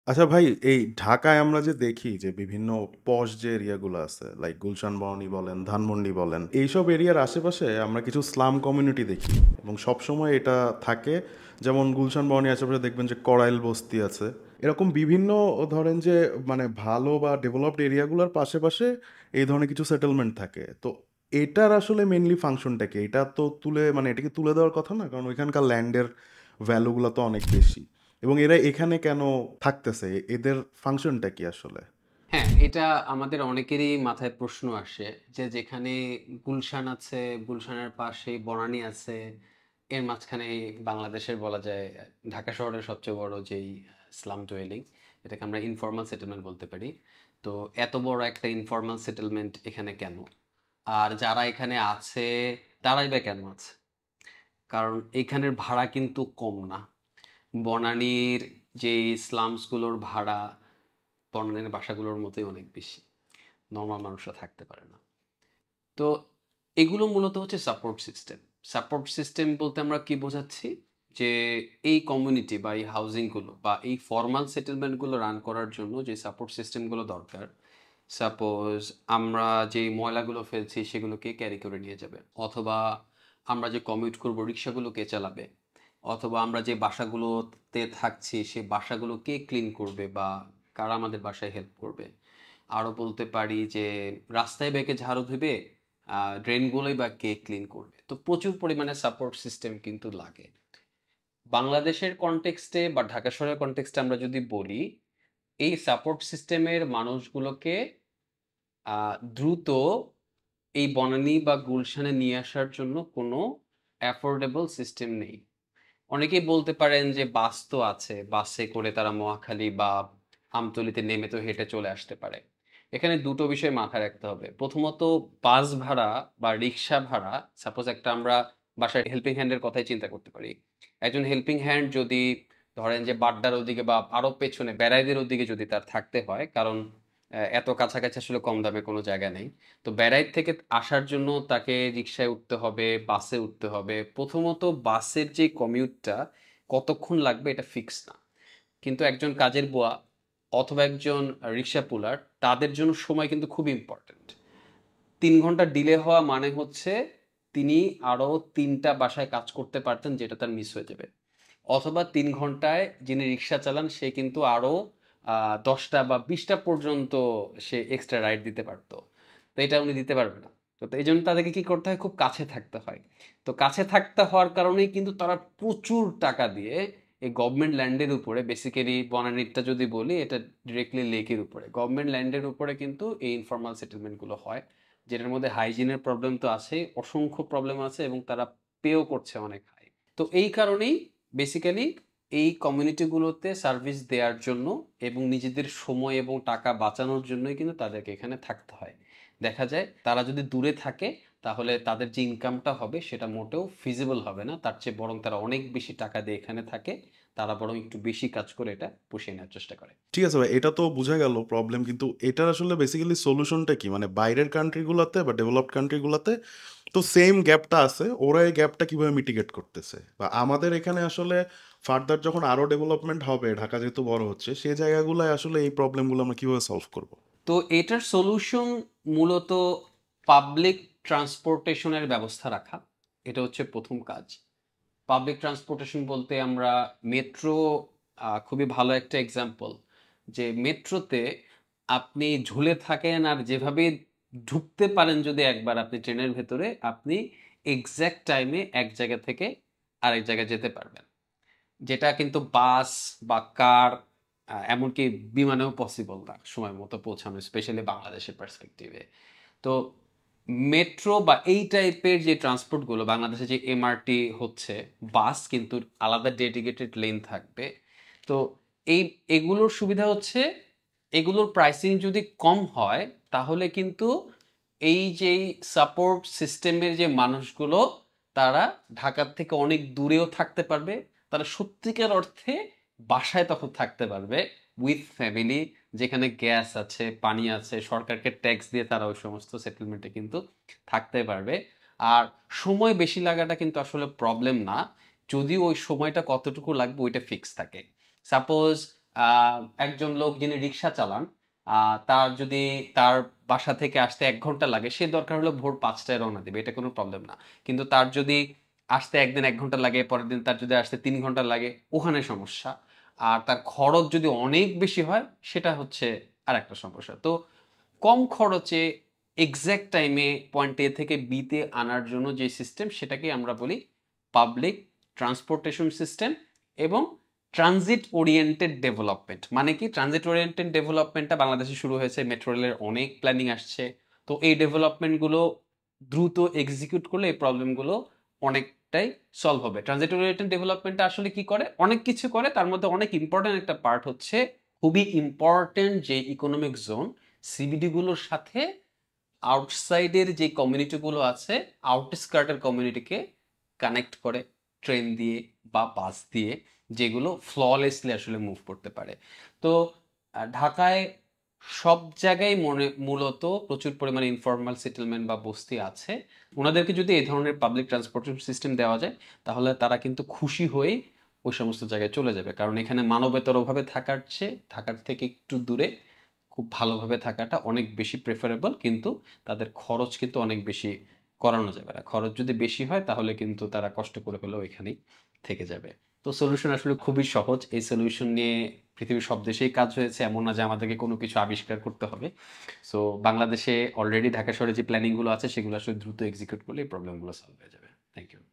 আচ্ছা ভাই, এই ঢাকায় আমরা যে দেখি যে বিভিন্ন পশ যে এরিয়াগুলো আছে, লাইক গুলশান বরণী বলেন, ধানমন্ডি বলেন, এইসব এরিয়ার আশেপাশে আমরা কিছু স্লাম কমিউনিটি দেখি এবং সবসময় এটা থাকে। যেমন গুলশান বরণী আশেপাশে দেখবেন যে করাইল বস্তি আছে। এরকম বিভিন্ন ধরেন যে মানে ভালো বা ডেভেলপড এরিয়াগুলোর পাশে পাশে এই ধরনের কিছু সেটেলমেন্ট থাকে। তো এটার আসলে মেইনলি ফাংশনটা কি? এটা তো তুলে মানে এটাকে তুলে দেওয়ার কথা না, কারণ ওইখানকার ল্যান্ডের ভ্যালুগুলো তো অনেক বেশি। এবং এরা এখানে কেন থাকতেছে? এদের ফাংশনটা কি আসলে? হ্যাঁ, এটা আমাদের অনেকেরই মাথায় প্রশ্ন আসে যে যেখানে গুলশান আছে, গুলশানের পাশেই বনানী আছে, এর মাঝখানে বাংলাদেশের বলা যায় ঢাকা শহরের সবচেয়ে বড় যেই স্লাম ডুয়েলিং, এটাকে আমরা ইনফর্মাল সেটেলমেন্ট বলতে পারি। তো এত বড় একটা ইনফর্মাল সেটেলমেন্ট এখানে কেন? আর যারা এখানে আছে তারাই বা কেন আছে? কারণ এইখানের ভাড়া কিন্তু কম না। বনানীর যে স্লামসগুলোর ভাড়া বনানীর বাসাগুলোর মতোই অনেক বেশি। নর্মাল মানুষরা থাকতে পারে না। তো এগুলো মূলত হচ্ছে সাপোর্ট সিস্টেম। সাপোর্ট সিস্টেম বলতে আমরা কি বোঝাচ্ছি? যে এই কমিউনিটি বা এই হাউজিংগুলো বা এই ফর্মাল সেটেলমেন্টগুলো রান করার জন্য যে সাপোর্ট সিস্টেমগুলো দরকার, সাপোজ আমরা যে ময়লাগুলো ফেলছি সেগুলো কে ক্যারি করে নিয়ে যাবে, অথবা আমরা যে কমিউট করব রিক্সাগুলো কে চালাবে, অথবা আমরা যে বাসাগুলোতে থাকছি সে বাসাগুলো কে ক্লিন করবে বা কারা আমাদের বাসায় হেল্প করবে। আরও বলতে পারি যে রাস্তায় বেঁকে ঝাড়ু দিবে, ড্রেনগুলোই বা কে ক্লিন করবে। তো প্রচুর পরিমাণে সাপোর্ট সিস্টেম কিন্তু লাগে। বাংলাদেশের কনটেক্সটে বা ঢাকা শহরের কনটেক্সটে আমরা যদি বলি, এই সাপোর্ট সিস্টেমের মানুষগুলোকে দ্রুত এই বনানী বা গুলশানে নিয়ে আসার জন্য কোনো অ্যাফোর্ডেবল সিস্টেম নেই। অনেকেই বলতে পারেন যে বাস তো আছে, বাসে করে তারা মহাখালী বা আমতলীতে নেমে তো হেঁটে চলে আসতে পারে। এখানে দুটো বিষয় মাথায় রাখতে হবে। প্রথমত, বাস ভাড়া বা রিক্সা ভাড়া, সাপোজ একটা আমরা বাসায় হেল্পিং হ্যান্ডের কথাই চিন্তা করতে পারি। একজন হেল্পিং হ্যান্ড যদি ধরেন যে বাড্ডার ওদিকে বা আরো পেছনে বেড়াইদের ওদিকে যদি তার থাকতে হয়, কারণ এত কাছাকাছি আসলে কম দামে কোনো জায়গা নেই। তো বেড়াইত থেকে আসার জন্য তাকে রিক্সায় উঠতে হবে, বাসে উঠতে হবে। প্রথমত বাসের যে কমিউটটা কতক্ষণ লাগবে এটা ফিক্স না। কিন্তু একজন কাজের বুয়া অথবা একজন রিক্সা পুলার, তাদের জন্য সময় কিন্তু খুব ইম্পর্ট্যান্ট। ৩ ঘন্টা ডিলে হওয়া মানে হচ্ছে তিনি আরো ৩টা বাসায় কাজ করতে পারতেন, যেটা তার মিস হয়ে যাবে। অথবা ৩ ঘন্টায় যিনি রিক্সা চালান সে কিন্তু আরো ১০টা বা ২০টা পর্যন্ত সে এক্সট্রা রাইড দিতে পারতো। তো এটা উনি দিতে পারবে না। তো এই জন্য তাদেরকে কি করতে হয়, খুব কাছে থাকতে হয়। তো কাছে থাকতে হওয়ার কারণেই কিন্তু তারা প্রচুর টাকা দিয়ে এই গভর্নমেন্ট ল্যান্ডের উপরে, বেসিক্যালি বনানীরটা যদি বলি এটা ডিরেক্টলি লেকের উপরে, গভর্নমেন্ট ল্যান্ডের উপরে কিন্তু এই ইনফর্মাল সেটেলমেন্টগুলো হয়, যেটার মধ্যে হাইজিনের প্রবলেম তো আছেই, অসংখ্য প্রবলেম আছে, এবং তারা পেও করছে অনেক হাই। তো এই কারণেই বেসিক্যালি এই কমিউনিটিগুলোতে সার্ভিস দেওয়ার জন্য এবং নিজেদের সময় এবং টাকা বাঁচানোর জন্যই কিন্তু তাদেরকে এখানে থাকতে হয়। দেখা যায় তারা যদি দূরে থাকে তাহলে তাদের যে ইনকামটা হবে সেটা মোটেও ফিজিবল হবে না, তার চেয়ে বরং তারা অনেক বেশি টাকা দিয়ে এখানে থাকে, তারা বরং একটু বেশি কাজ করে এটা পুষিয়ে নেওয়ার চেষ্টা করে। ঠিক আছে ভাই, এটা তো বোঝা গেল প্রবলেম, কিন্তু এটার আসলে বেসিক্যালি সলিউশনটা কি? মানে বাইরের কান্ট্রিগুলোতে বা ডেভেলপড কান্ট্রিগুলোতে তো সেম গ্যাপটা আছে, ওরা এই গ্যাপটা কিভাবে মিটিগেট করতেছে? বা আমাদের এখানে আসলে ফার্দার যখন আরো ডেভেলপমেন্ট হবে, ঢাকা যেহেতু বড় হচ্ছে, সেই জায়গাগুলোয় আসলে এই প্রবলেমগুলো আমরা কিভাবে সলভ করব? তো এটার সলিউশন মূলত পাবলিক ট্রান্সপোর্টেশনের ব্যবস্থা রাখা। এটা হচ্ছে প্রথম কাজ। পাবলিক ট্রান্সপোর্টেশন বলতে আমরা মেট্রো খুবই ভালো একটা এক্সাম্পল। যে মেট্রোতে আপনি ঝুলে থাকেন আর যেভাবে ঢুকতে পারেন, যদি একবার আপনি ট্রেনের ভেতরে, আপনি এক্স্যাক্ট টাইমে এক জায়গা থেকে আরেক জায়গায় যেতে পারবেন, যেটা কিন্তু বাস বা কার, এমনকি বিমানেও পসিবল না সময় মতো পৌঁছানো, স্পেশালি বাংলাদেশের পার্সপেক্টিভে। তো মেট্রো বা এই টাইপের যে ট্রান্সপোর্টগুলো বাংলাদেশে, যে এমআরটি হচ্ছে, বাস কিন্তু আলাদা ডেডিকেটেড লেন থাকবে। তো এই এগুলোর সুবিধা হচ্ছে, এগুলোর প্রাইসিং যদি কম হয় তাহলে কিন্তু এই যে সাপোর্ট সিস্টেমের যে মানুষগুলো, তারা ঢাকার থেকে অনেক দূরেও থাকতে পারবে, তারা সত্যিকার অর্থে বাসায় তখন থাকতে পারবে উইথ ফ্যামিলি, যেখানে গ্যাস আছে, পানি আছে, সরকারকে ট্যাক্স দিয়ে তারা ওই সমস্ত সেটেলমেন্টে কিন্তু থাকতে পারবে। আর সময় বেশি লাগাটা কিন্তু আসলে প্রবলেম না, যদি ওই সময়টা কতটুকু লাগবে ওইটা ফিক্স থাকে। সাপোজ একজন লোক যিনি রিক্সা চালান, তার যদি তার বাসা থেকে আসতে 1 ঘন্টা লাগে, সে দরকার হলে ভোর 5টায় রওনা দেবে, এটা কোনো প্রবলেম না। কিন্তু তার যদি আসতে একদিন 1 ঘন্টা লাগে, পরের দিন তার যদি আসতে 3 ঘন্টা লাগে, ওখানে সমস্যা। আর তার খরচ যদি অনেক বেশি হয়, সেটা হচ্ছে আর একটা সমস্যা। তো কম খরচে এক্সাক্ট টাইমে পয়েন্ট এ থেকে বিতে আনার জন্য যে সিস্টেম, সেটাকে আমরা বলি পাবলিক ট্রান্সপোর্টেশন সিস্টেম। এবং ট্রানজিট ওরিয়েন্টেড ডেভেলপমেন্ট মানে কি? ট্রানজিট ওরিয়েন্টেড ডেভেলপমেন্টটা বাংলাদেশে শুরু হয়েছে, মেট্রো রেলের অনেক প্ল্যানিং আসছে। তো এই ডেভেলপমেন্টগুলো দ্রুত এক্সিকিউট করলে এই প্রবলেমগুলো অনেকটাই সলভ হবে। ট্রানজিট ওরিয়েন্টেড ডেভেলপমেন্টটা আসলে কি করে? অনেক কিছু করে, তার মধ্যে অনেক ইম্পর্টেন্ট একটা পার্ট হচ্ছে, খুবই ইম্পর্টেন্ট যে ইকোনমিক জোন সিবিডি গুলোর সাথে আউটসাইডের যে কমিউনিটিগুলো আছে, আউটস্কার্টের কমিউনিটিকে কানেক্ট করে ট্রেন দিয়ে বা বাস দিয়ে, যেগুলো ফ্ললেসলি আসলে মুভ করতে পারে। তো ঢাকায় সব জায়গায় মূলত প্রচুর পরিমাণে ইনফর্মাল সেটেলমেন্ট বা বস্তি আছে। ওনাদেরকে যদি এই ধরনের পাবলিক ট্রান্সপোর্টেশন সিস্টেম দেওয়া যায়, তাহলে তারা কিন্তু খুশি হয়ে ওই সমস্ত জায়গায় চলে যাবে। কারণ এখানে মানবেতরভাবে থাকার থেকে একটু দূরে খুব ভালোভাবে থাকাটা অনেক বেশি প্রেফারেবল। কিন্তু তাদের খরচ কিন্তু অনেক বেশি করানো যাবে না। খরচ যদি বেশি হয়, তাহলে কিন্তু তারা কষ্ট করে হলেও এখানেই থেকে যাবে। তো সলিউশন আসলে খুবই সহজ। এই সলিউশন নিয়ে পৃথিবীর সব দেশেই কাজ হয়েছে, এমন না যে আমাদেরকে কোনো কিছু আবিষ্কার করতে হবে। সো বাংলাদেশে অলরেডি ঢাকা শহরে যে প্ল্যানিং গুলো আছে, সেগুলো আসলে দ্রুত এক্সিকিউট করলে এই প্রবলেমগুলো সলভ হয়ে যাবে। Thank you.